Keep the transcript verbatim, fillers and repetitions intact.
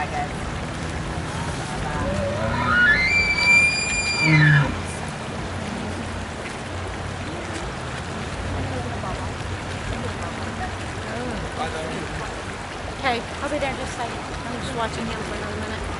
guess. Okay, I'll be there in just a second. I'm just watching him for another minute.